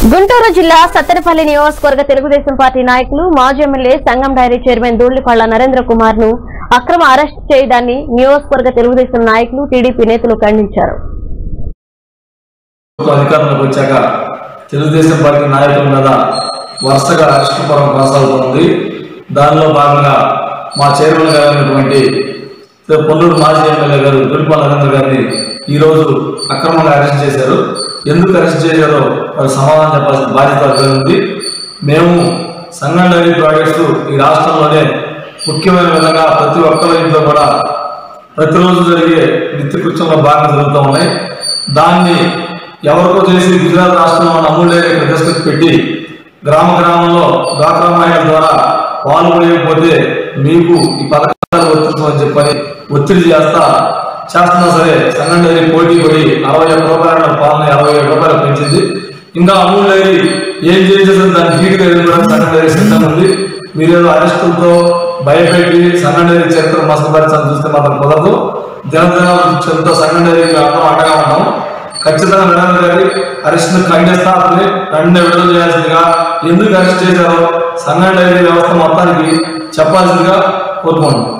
గుంటూరు జిల్లా సత్తెనపల్లి నియోజకవర్గ తెలుగుదేశం పార్టీ నాయకులు మాజీ MLA Sangam dairy chairman Dhulipalla Narendra Kumar ను అక్రమ అరెస్ట్ చేయడాన్ని నియోజకవర్గ తెలుగుదేశం నాయకులు టీడీపీ నేతలు ఖండించారు. అధికారంలోకి వచ్చాక తెలుగుదేశం పార్టీ నాయకుల మీద వరుసగా అరెస్టు పరం కొనసాగుతోంది. దానిలో భాగంగా మా చైర్మన్ గారైనటువంటి పొన్నూరు మాజీ ఎమ్మెల్యే గారు దూళ్లిపళ్ల నరేంద్ర గారిని ఈరోజు అక్రమంగా అరెస్ట్ చేశారు. ఎందుకు అరెస్ట్ చేశారో వారు సమాధానం చెప్పాల్సిన బాధ్యత ఉంది. మేము సంగం డైరీ ప్రాజెక్ట్స్ ఈ రాష్ట్రంలోనే ముఖ్యమైన విధంగా ప్రతి ఒక్కరి ఇంట్లో కూడా ప్రతిరోజు జరిగే నిత్యకృత్యంలో భాగంగా జరుగుతూ ఉన్నాయి. దాన్ని ఎవరికో చేసి గుజరాత్ రాష్ట్రంలో ఉన్న అమూల్ డైరీ ప్రదర్శన పెట్టి గ్రామంలో డ్వాక్రా మహిళల ద్వారా పాలు పడకపోతే మీకు ఈ పథకాలు వర్తించమని చెప్పని ఒత్తిడి చేస్తున్నా సరే సంగం డైరీ పోటీ పడి 61 రూపాయల పాలన 57 రూపాయలు పెంచింది. ఇంకా అమూల్ డైరీ ఏం చేసేసింది దాన్ని ధీటుగా ఎదుర్కోవడానికి సంగం డైరీ సిద్ధంగా ఉంది. మీరేదో అరెస్టులతో భయపెట్టి సంగం డైరీ చరిత్ర మసకపరచాలని చూస్తే మాత్రం కుదరదు. దినదిన సంగం డైరీకి అందరం అండగా ఉన్నాం. ఖచ్చితంగా నరేంద్ర గారి అరెస్ట్ ఖండిస్తా వెంటనే విడుదల చేయాల్సిందిగా, ఎందుకు అరెస్ట్ చేశారో సంగం డైరీ వ్యవస్థ మొత్తానికి చెప్పాల్సిందిగా కోరుకోండి.